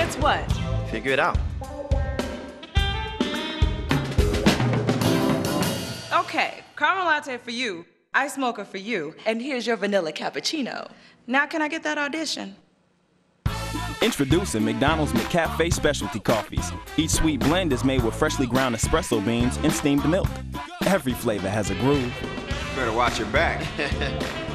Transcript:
What's what? Figure it out. Okay, caramel latte for you, ice mocha for you, and here's your vanilla cappuccino. Now can I get that audition? Introducing McDonald's McCafe Specialty Coffees. Each sweet blend is made with freshly ground espresso beans and steamed milk. Every flavor has a groove. Better watch your back.